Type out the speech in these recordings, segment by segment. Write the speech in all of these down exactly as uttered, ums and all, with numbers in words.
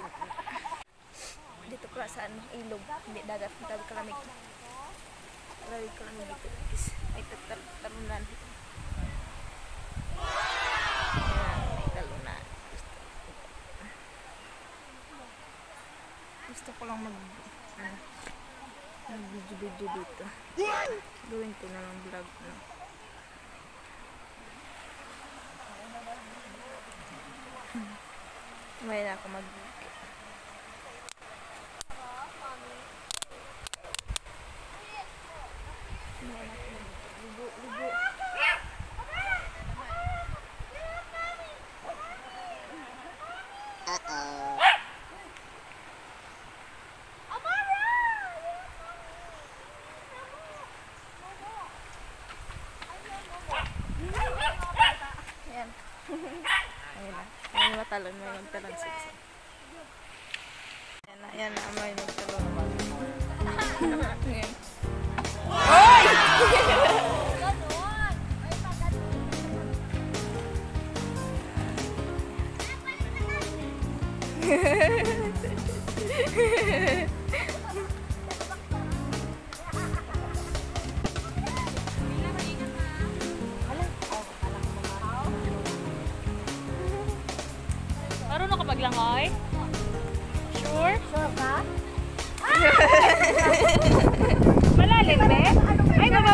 Dito pala sa ano, ilog, hindi dagat, dagat kalamig. Dagat kalamig dito guys. Ay talunan. Ayan, may talunan. Gusto ko lang mag ano, mag video video dito. Gawin ko na lang vlog no. May na ako mag Ayan. Ayan na. May matalon. May magtalon siksi. Ayan na. Ayan na. May magtalon. Ayan. Oy! Marunong ka maglangoy? Sure? Sure ka? Malalim, be? Ay, baba.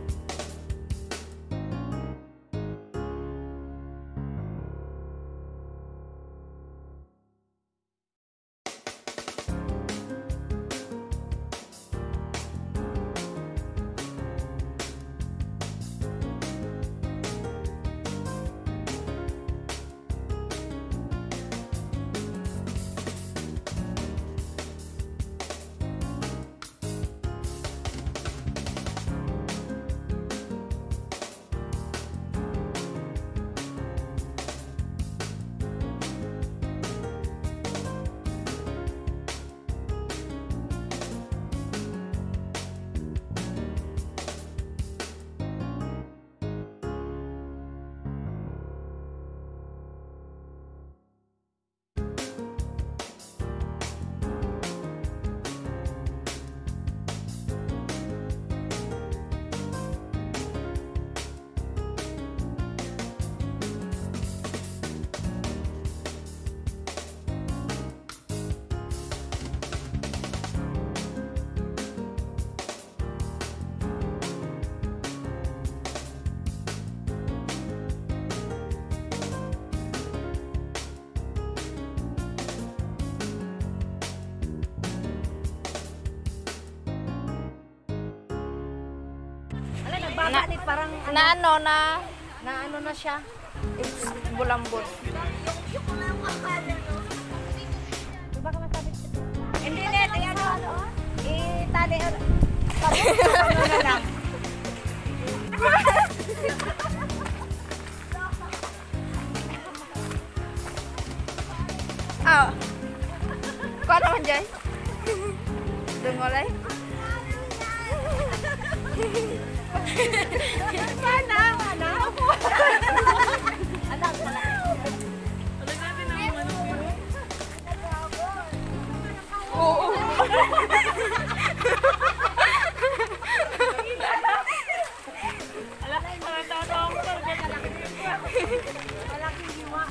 Na, parang Na ano na? na ano na siya. It's bulambot. Diba ka masabit? Hindi na, ay ano, ano? Itali, ano na lang. Ah. Kuha naman dyan. Dungolay. Mana? Mana? Anak ko lang. Oo. Alam, mga tao ako. Malaking hiwa.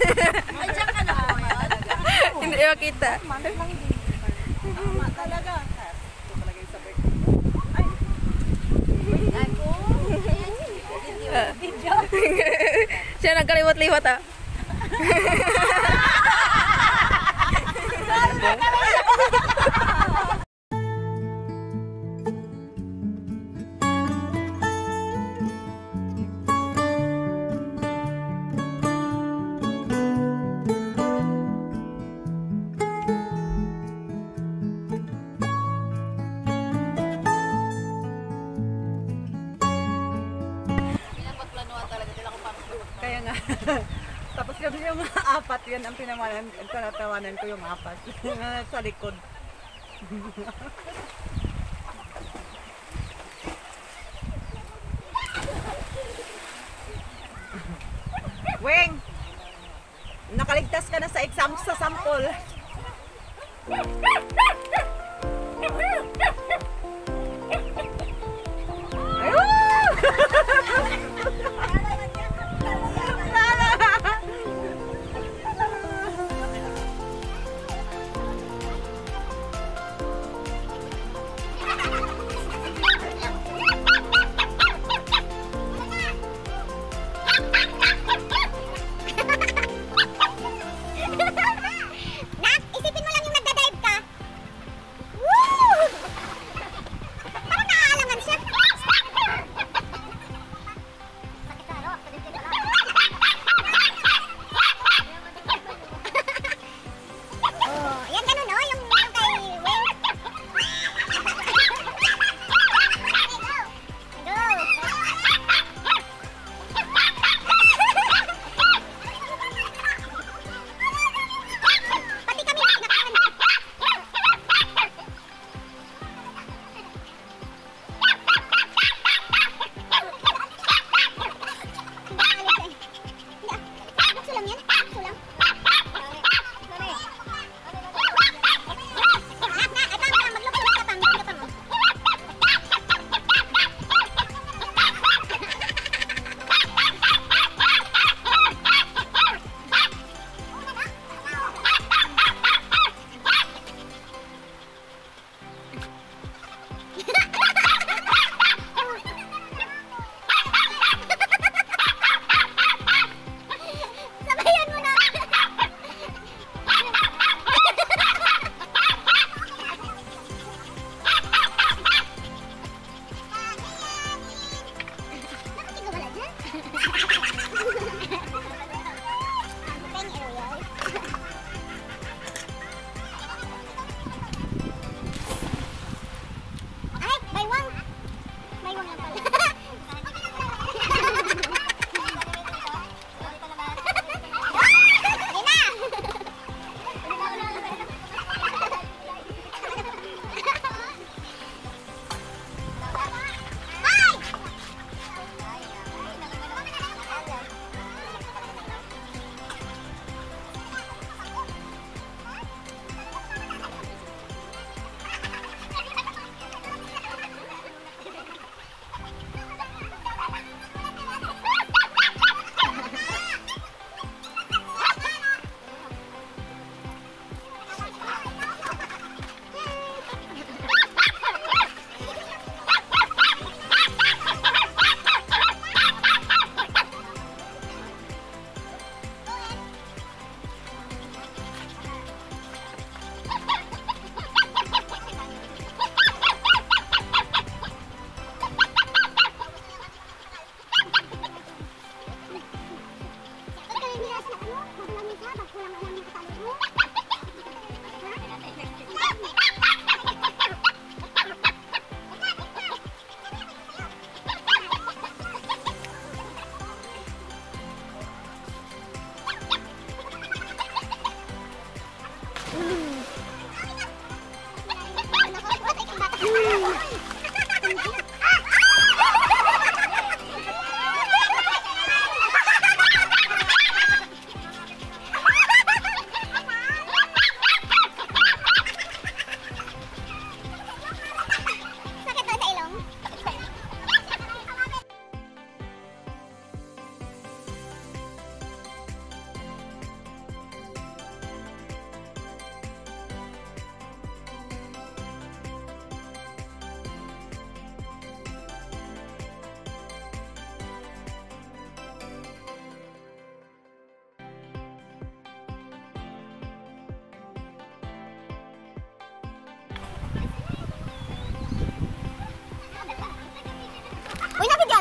Ay, dyan ka na po yan. Hindi makita. Tama talaga. Ito talaga yung sabi. Ay. Ako. Video. Siya nagkaliwat-liwat ah. Kaya nga. Tapos yung, yung apat, yan ang pinamanan, ang tinatawanan ko yung apat. Sa likod. Weng! Nakaligtas ka na sa exam sa sample.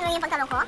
mo yung pagtanong ko?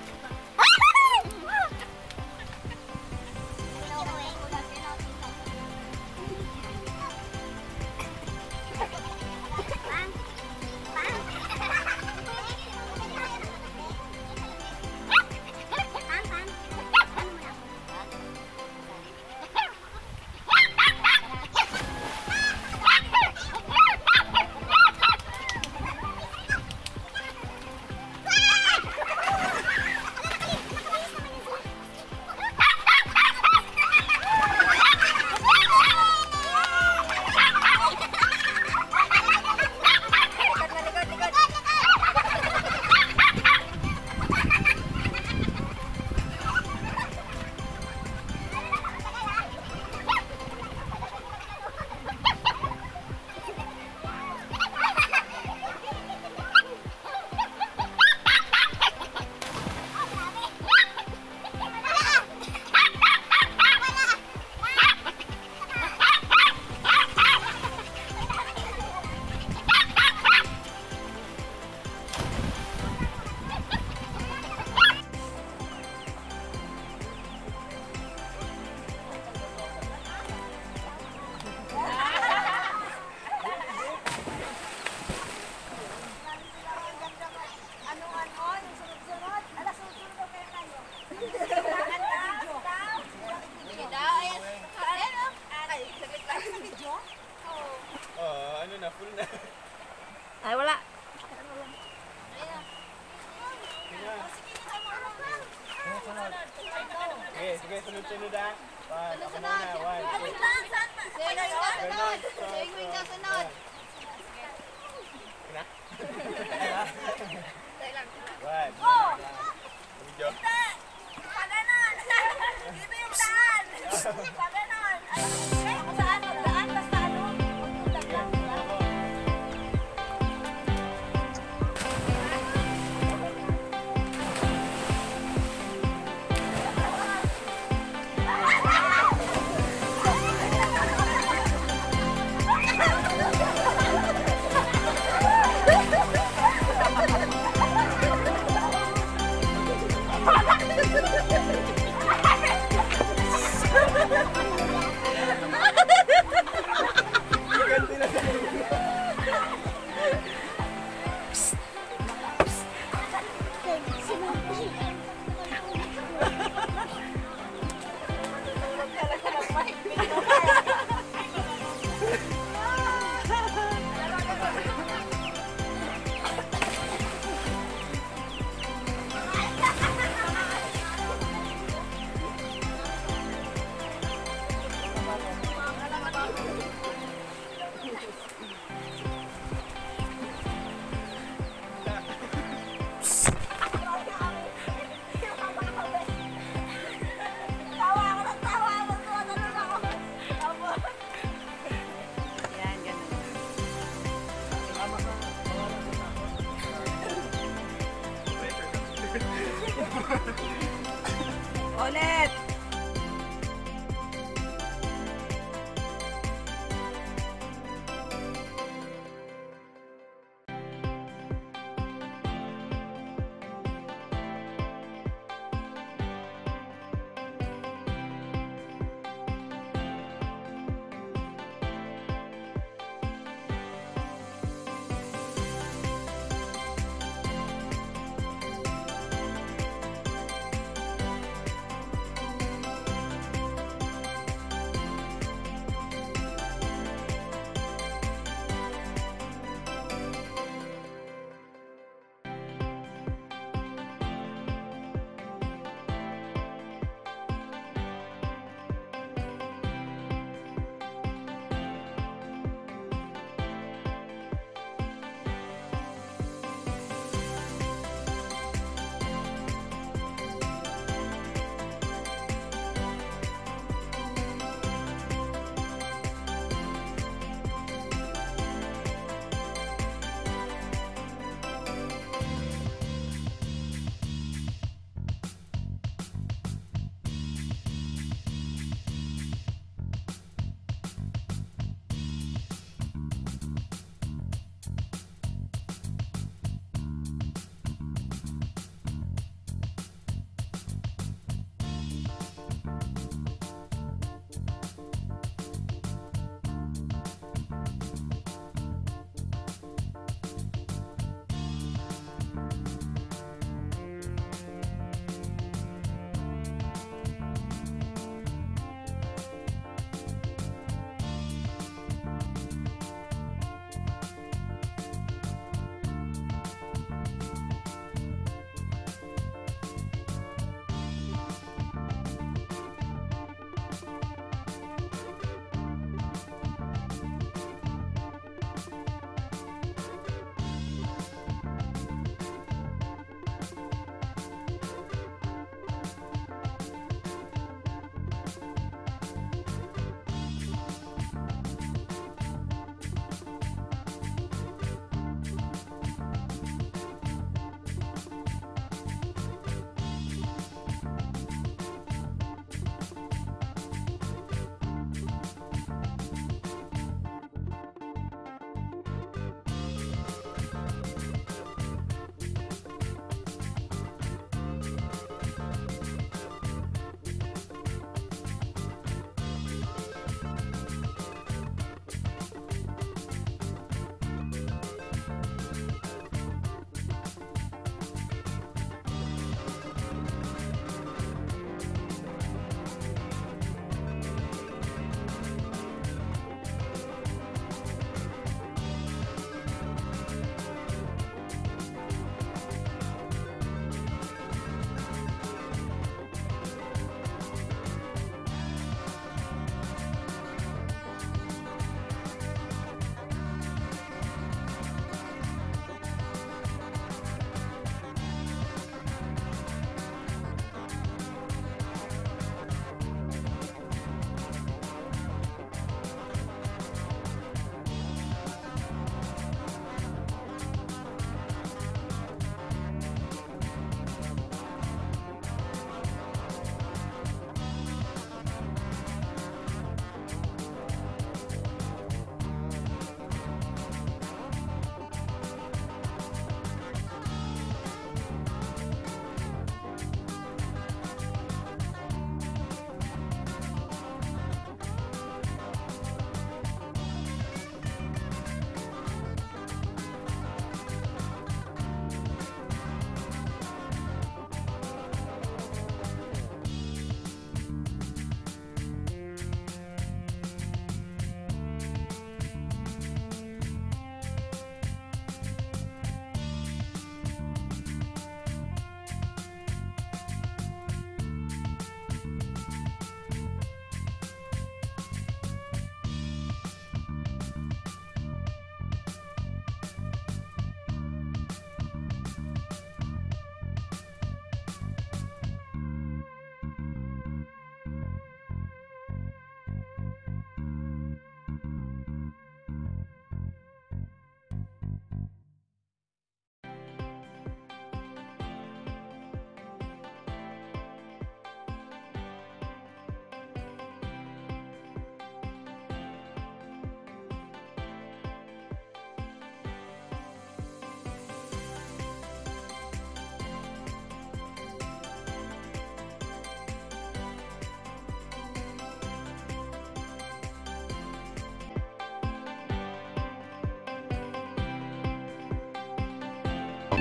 Ay, wala. Sige, sige, sunod-sunod ah. One, ako muna, one, two. Sunod! Sunod! Sunod! Na? One. Video. Paganon! Dito yung daan! Paganon! Ay, kung saan magdaan, basta ano? Magpunta lang. Ha ha ha!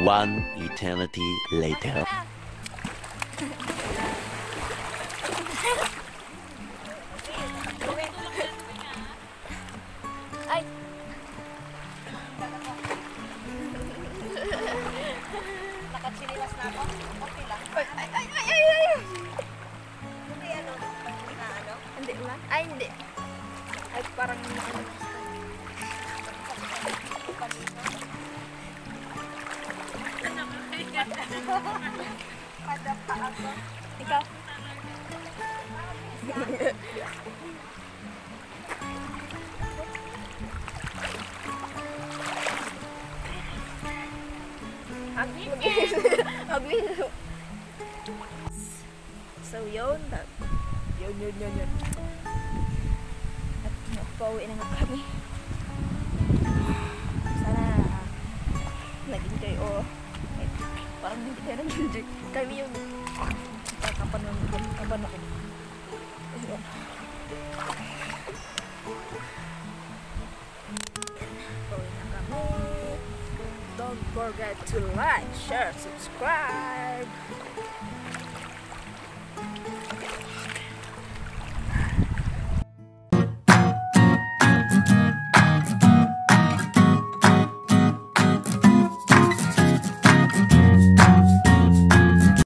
One eternity later. Ay! Nakatsinilas na ako. Okay lang. Ay, ay, ay, ay, ay, ay! Hindi ano, na ano. Hindi ba? Ay, hindi. Ay, parang ano. Padapa ako. Ikaw? Agwis. So, yun. Yun, yun, yun, yun. At pauwi na nga kami. Sana nag-enjoy o eh, parang hindi kayo nag-enjoy. Kami yung kapan ng kapan ako. Ayun. Pauwi na kami. Don't forget to like, share, subscribe.